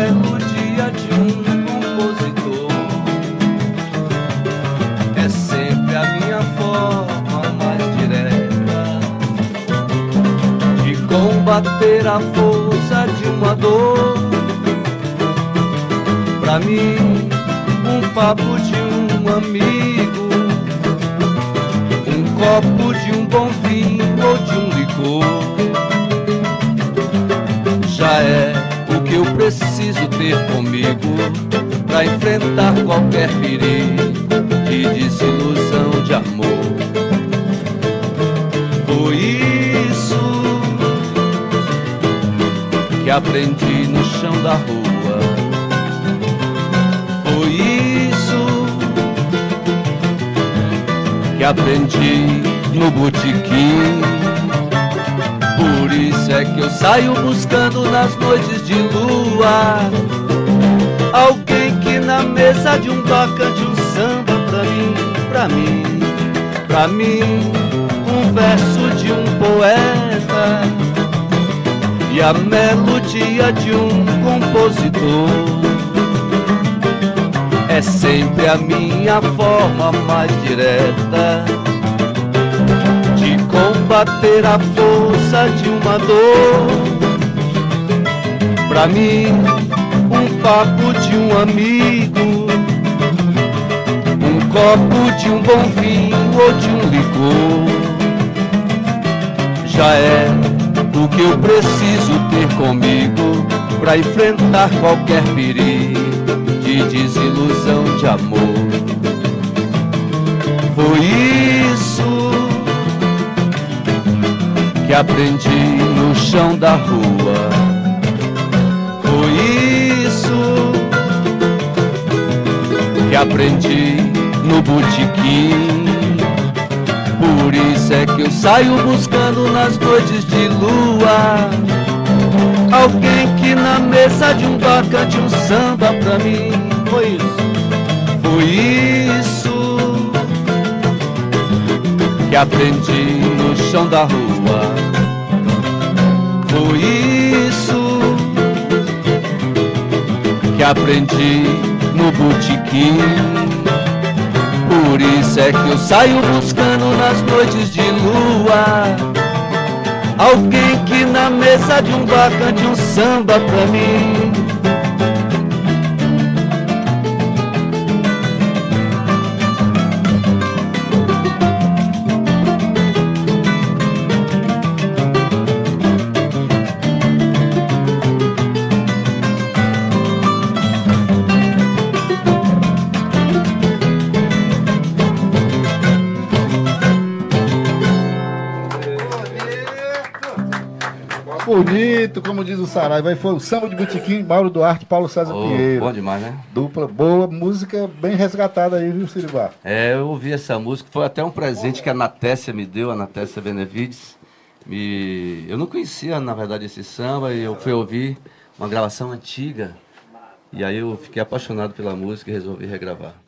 melodia de um compositor. É sempre a minha forma mais direta de combater a força de uma dor. Pra mim, um papo de um amigo, um copo de um bom vinho ou de um licor, já é o que eu preciso ter comigo pra enfrentar qualquer perigo de desilusão de amor. Foi isso que aprendi no chão da rua. Foi isso que aprendi no botequim. Por isso é que eu saio buscando nas noites de lua alguém que na mesa de um bar cante um samba pra mim, pra mim, pra mim, um verso de um poeta e a melodia de um compositor. É sempre a minha forma mais direta de combater a força de uma dor. Pra mim, um papo de um amigo, um copo de um bom vinho ou de um licor, já é o que eu preciso ter comigo pra enfrentar qualquer perigo de desilusão de amor. Foi isso que aprendi no chão da rua. Foi isso que aprendi no botequim. Por isso é que eu saio buscando nas noites de lua alguém que na mesa de um bar cante um samba pra mim. Foi isso, foi isso que aprendi no chão da rua. Foi isso que aprendi no botequim. Por isso é que eu saio buscando nas noites de lua alguém que na mesa de um bar cante um samba pra mim. Bonito, como diz o Saraiva. Aí foi o samba de botequim, Mauro Duarte e Paulo César Pinheiro. Bom demais, né? Dupla boa, música bem resgatada aí, viu, Siribar? É, eu ouvi essa música, foi até um presente que a Natécia me deu, a Natécia Benevides. Eu não conhecia, na verdade, esse samba, e eu fui ouvir uma gravação antiga, e aí eu fiquei apaixonado pela música e resolvi regravar.